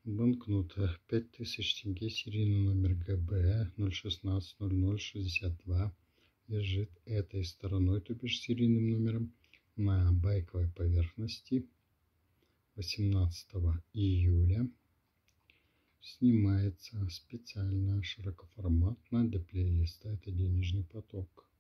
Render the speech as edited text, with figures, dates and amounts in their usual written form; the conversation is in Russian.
Банкнота 5000 тенге, серийный номер ГБ 0160062 лежит этой стороной, то бишь серийным номером, на байковой поверхности 18 июля. Снимается специально широкоформатно для плейлиста. Это денежный поток.